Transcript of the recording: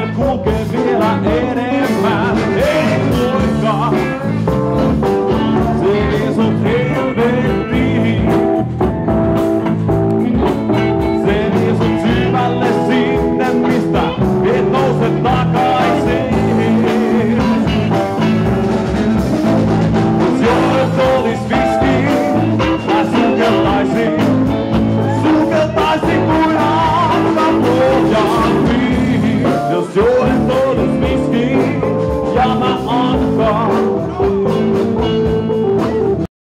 Haluaisin kulkea vielä enemmän, ei voikaan. Se vie sut helvettiin. Se vie sut syvälle sinne, mistä et nouse takaisin. Jos olis viski, mä sukeltaisin kuin aamulla pohjaan. Jos joet olis viski, ja mä annan